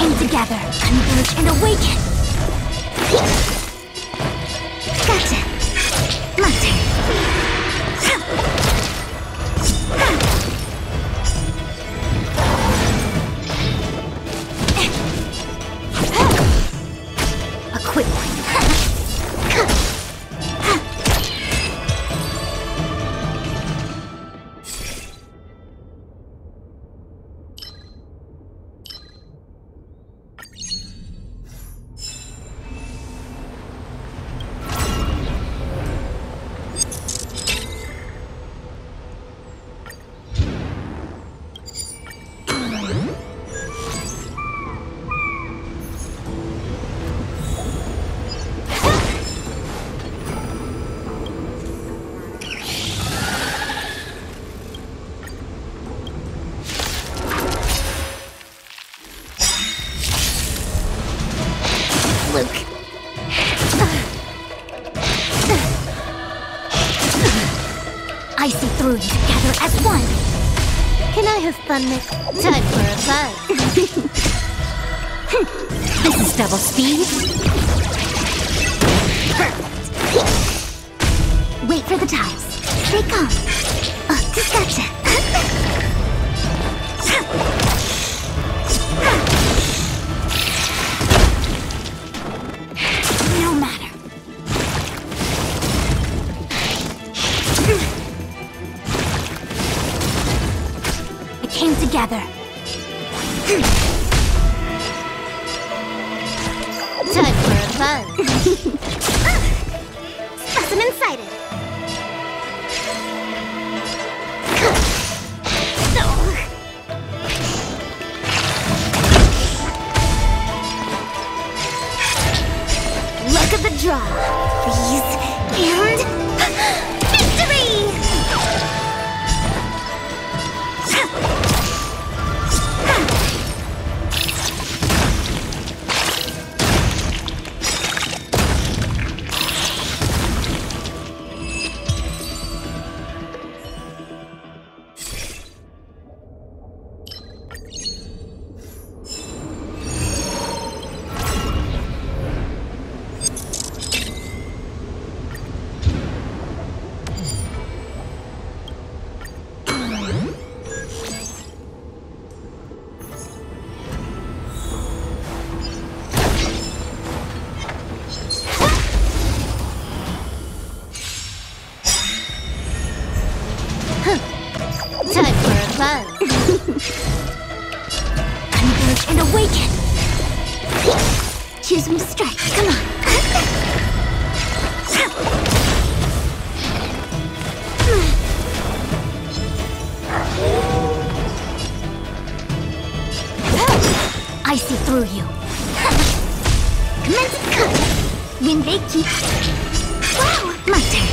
came together, converge, and awaken. Gotcha. My turn. A quick one. I see through you together as one. Can I have fun next time for a buzz? This is double speed. Perfect. Wait for the tiles. Stay calm. Just gotcha. No matter. It came together. Time for a buzz. Specimen sighted. Luck of the draw. Freeze and victory! Time for a buzz. Converge and awaken. Choose me strike. Come on. I see through you. Commence cut. When they keep. Wow, my turn.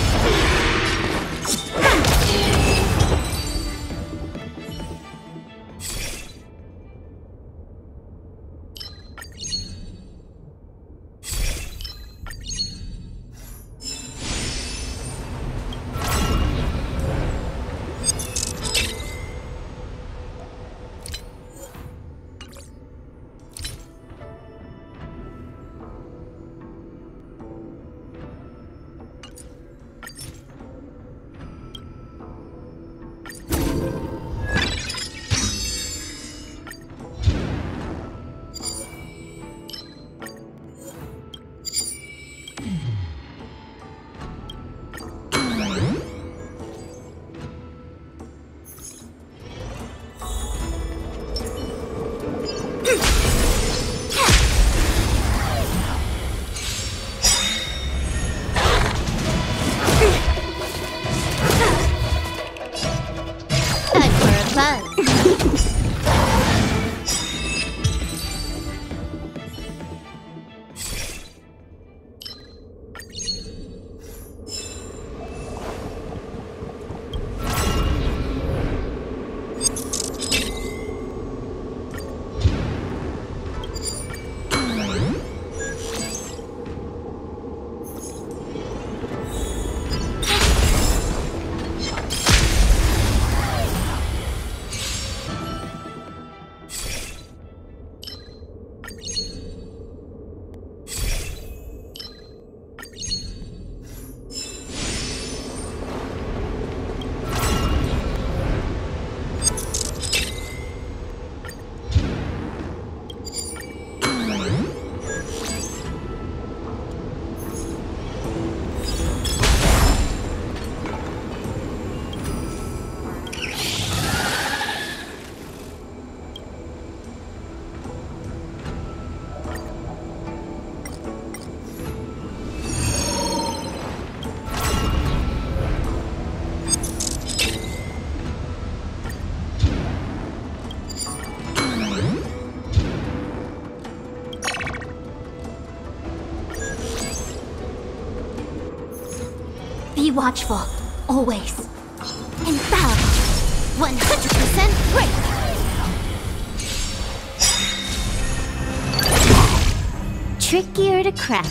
watchful, always. Infallible. 100% great. Trickier to crack.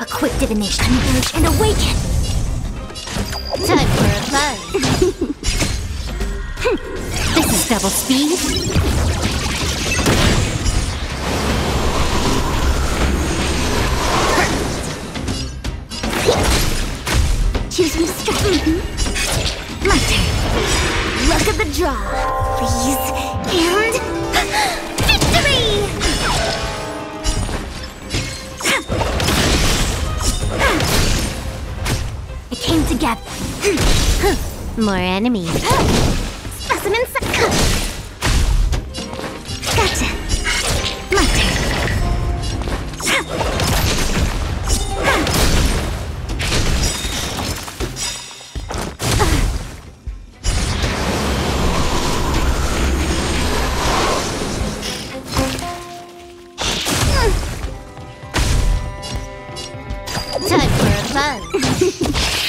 quick divination. Converge and awaken. Time for a buzz. This is double speed. Choose me straight. My turn. Look at the draw. Please, and victory! It came together. More enemies. Specimen Gotcha. My turn. Time for a buzz.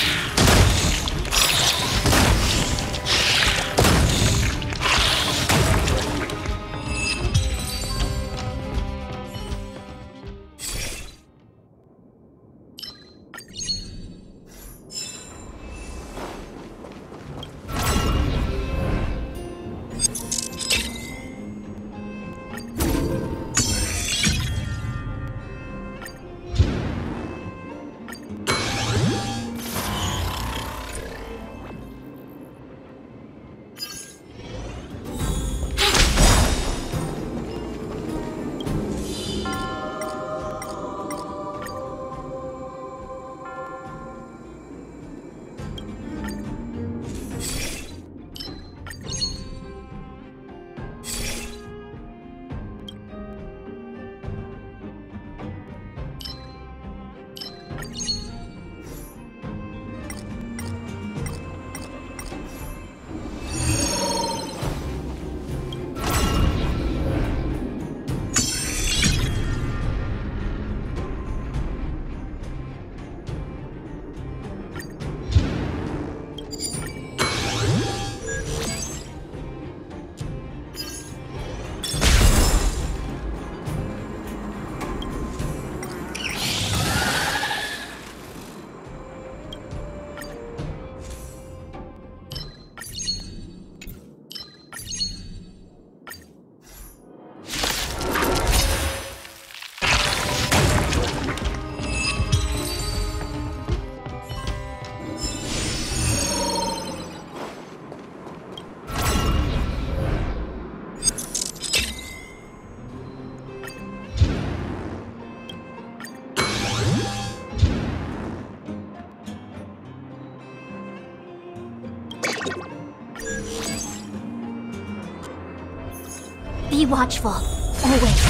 Be watchful, always.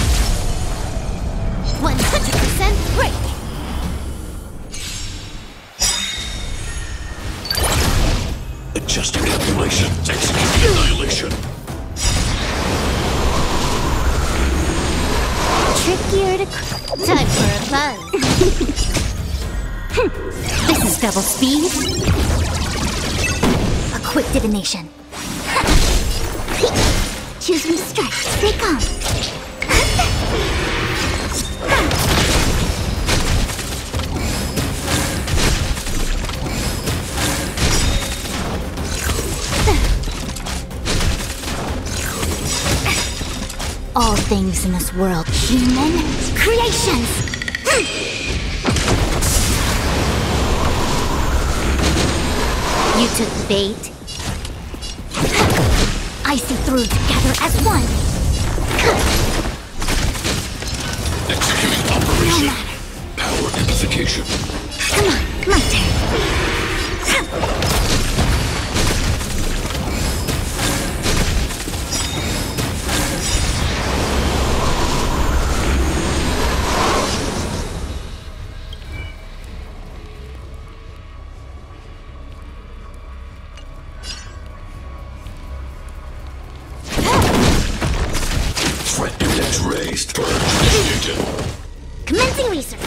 100% break! Adjusting calculation, executing annihilation. Trickier to... Time for a buzz. This is double speed. A quick divination. Choose me straight. Stay calm. All things in this world, human creations. You took the bait. I see through together as one. Executing operation. No matter. Power amplification. Come on, my turn. Threat index raised. Purge initiated. Commencing research.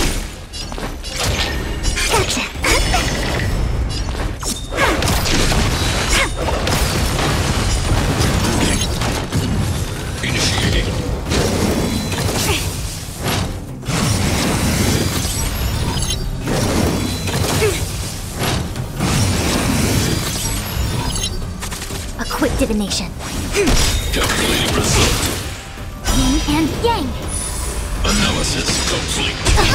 Gotcha. Initiating. Quick divination. Calculating result. Yin and yang. Analysis complete.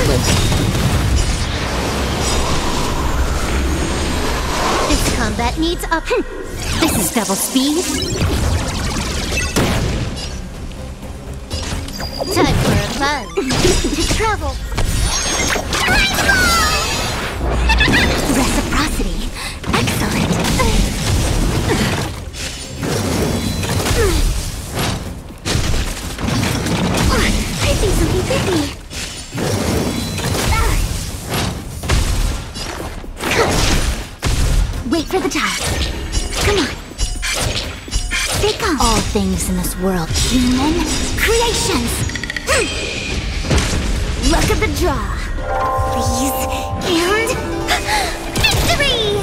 This combat needs up. This is double speed. Time for a buzz. To travel. Reciprocity. Excellent. I think something bit me. Wait for the task. Come on. They come. All things in this world. Human creations. Luck of the draw. Freeze and victory!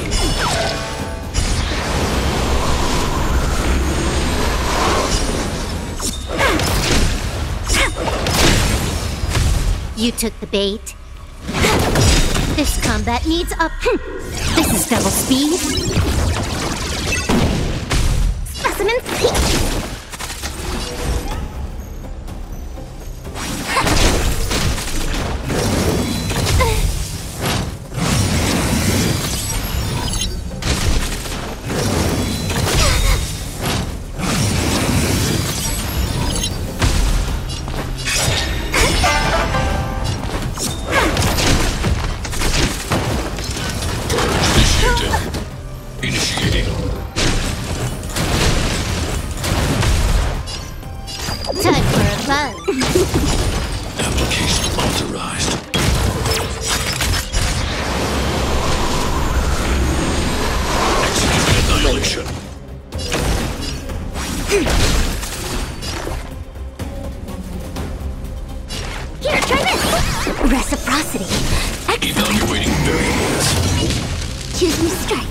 You took the bait. This combat needs up. This is double speed. Specimen's peak. Initiating. Time for a buzz. Application authorized. Execute annihilation. Here, try this! Reciprocity. Excellent. Evaluating variables. Choose your strike.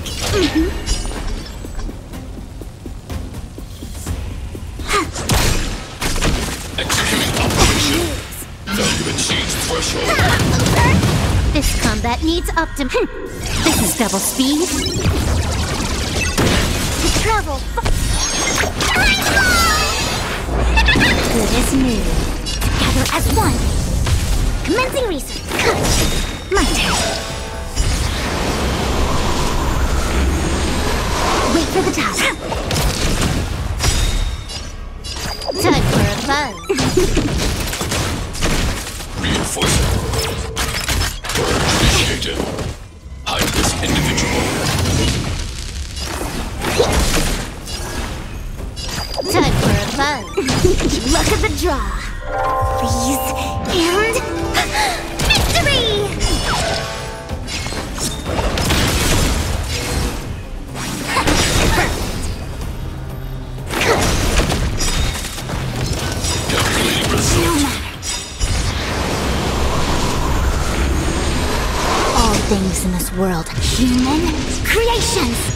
Executing operation. Value exceeds threshold. This combat needs optim. This is double speed. To travel. Good as new. Together as one. Commencing research. My turn. Wait for the task. Time for a buzz. Reinforcing. Initiated. Hide this individual. Time for a buzz. Luck of the draw. Freeze and victory! Calculating result. No matter. All things in this world, human creations.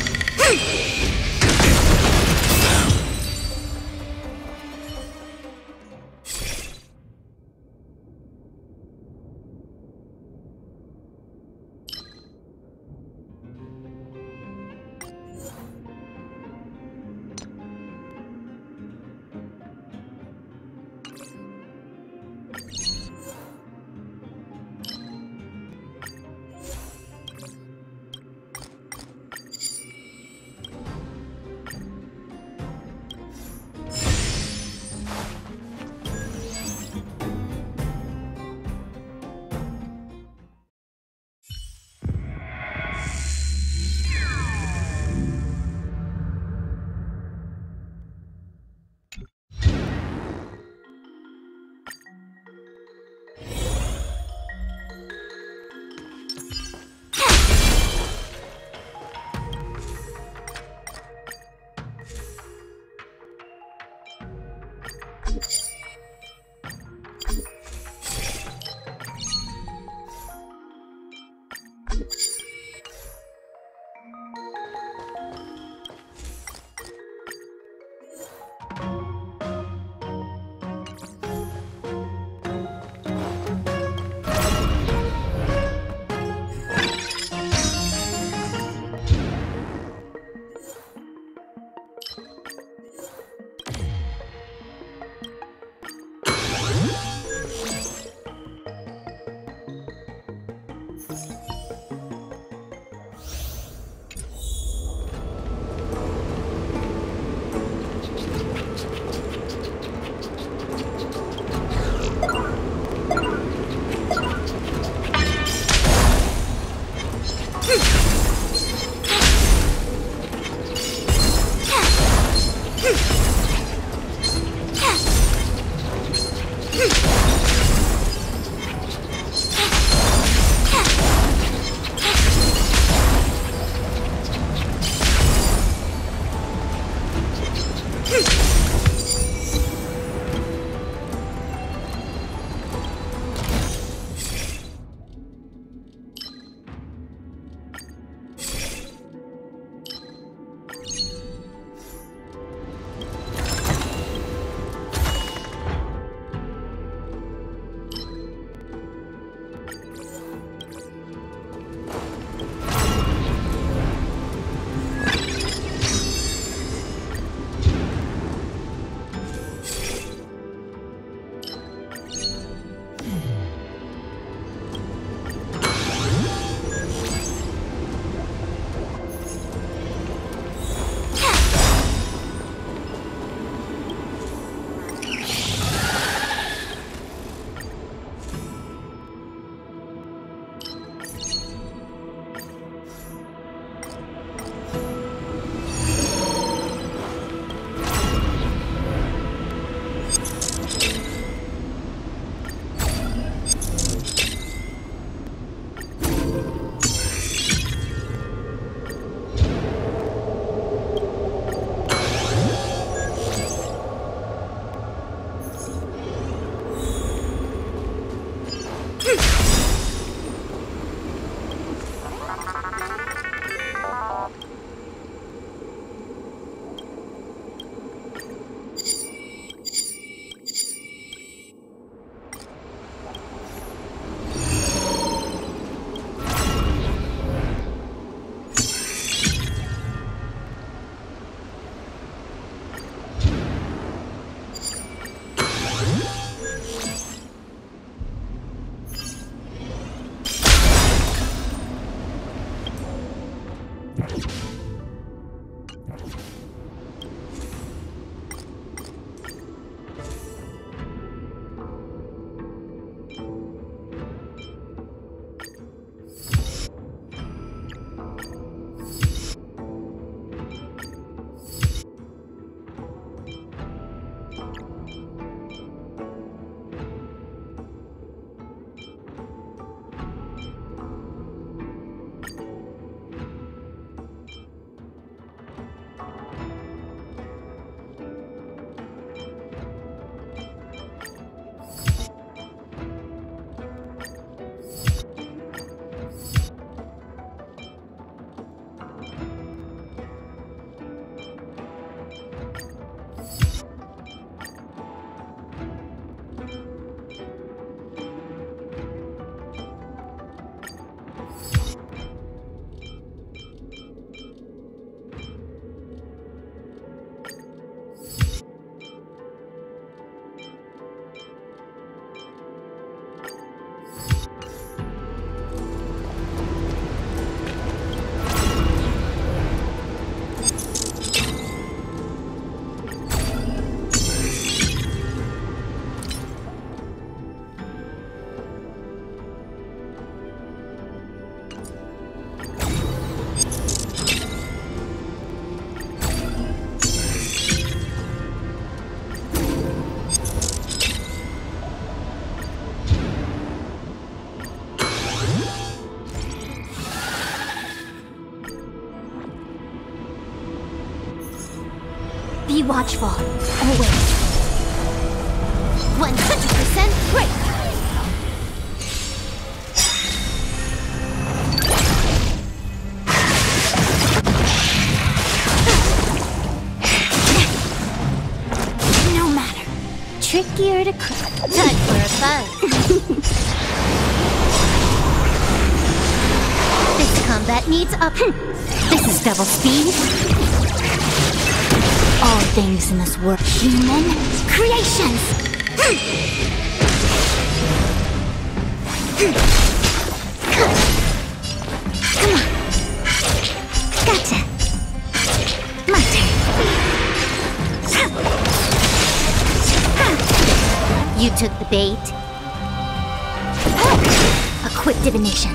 Be watchful, always. 100% break. No matter. Trickier to crack. Time for a fun. This combat needs up. This is double speed. All things in this world, human creations. Come on. Gotcha. My turn. You took the bait. A quick divination.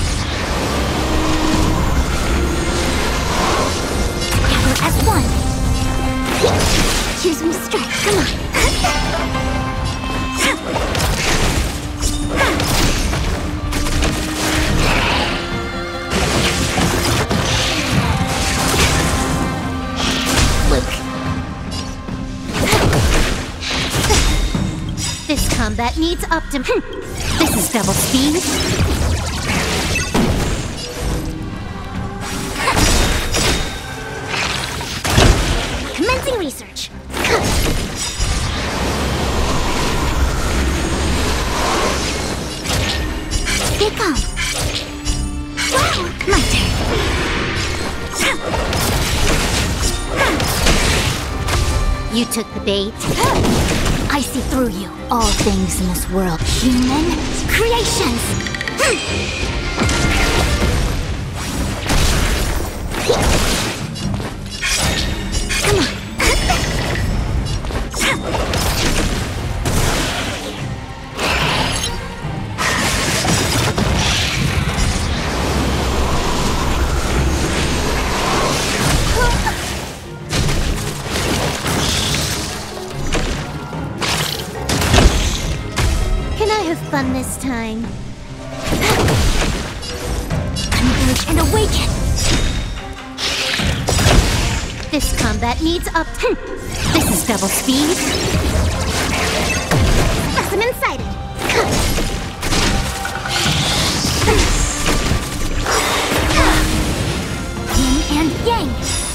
Gather as one. Choose me strike, come on. Luke. This combat needs optim. This is double speed. Commencing research. Stay calm. Wow, my turn. You took the bait. I see through you. All things in this world, human creations. Come on. Can I have fun this time? Converge and awaken! This combat needs up. This is double speed. Specimen sighted. Yin and yang.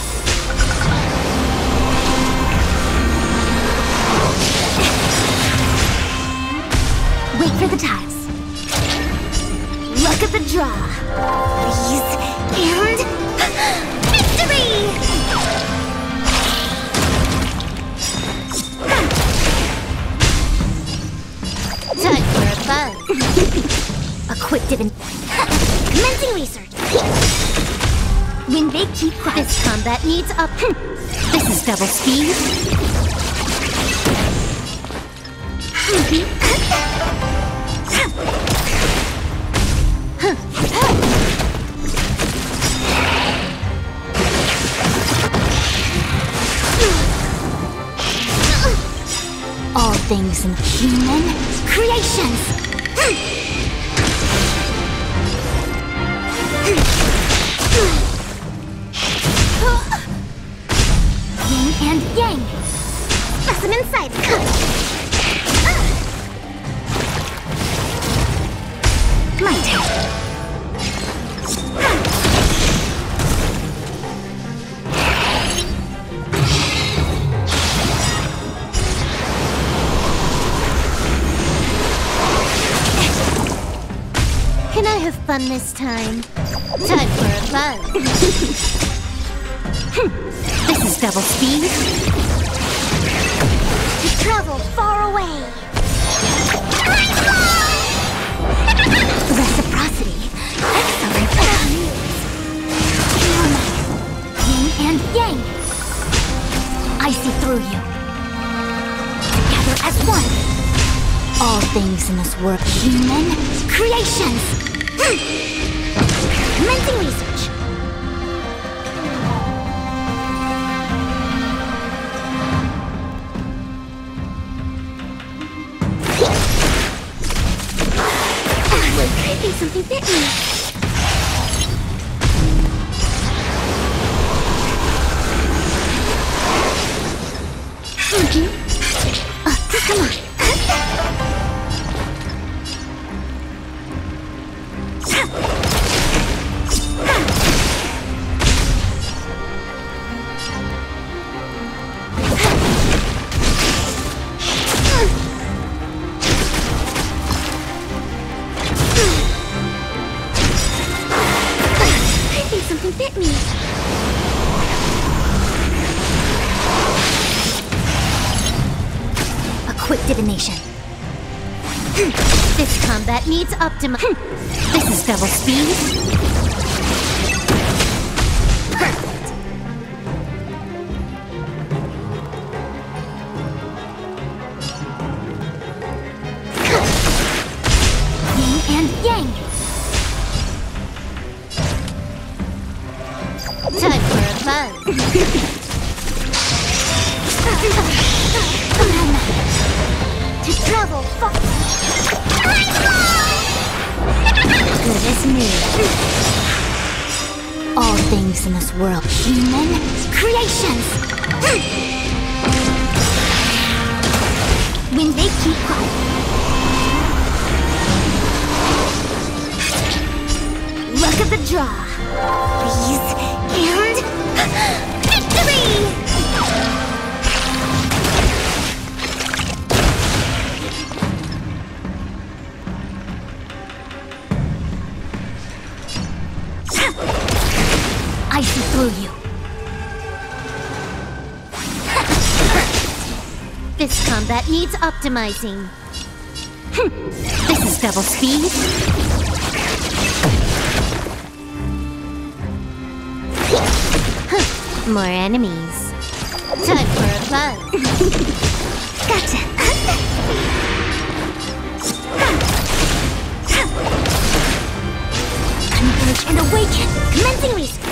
Wait for the tides. Look at the draw. Freeze and victory! Time for a fun. A quick divin. Commencing research. When they keep quiet. This combat needs up. This is double speed. All things in human creations. Yin and yang. Specimen sighted. My turn. Can I have fun this time? Time for a fun. This is double speed. To travel far away. Reciprocity. Excellent news. Yin and yang. I see through you. Together as one. All things in this world, human creations. Commencing research. What could be something bit me? fit me. A quick divination. This combat needs optimization. This is double speed. Perfect. Yin and yang. Time for a buzz. To travel far. Good as new. All things in this world, human creations. When they keep quiet. Luck of the draw. Freeze and victory! I see through you. This combat needs optimizing. This is double speed. More enemies. Time for a buzz. Gotcha. Converge and awaken. Commencing research.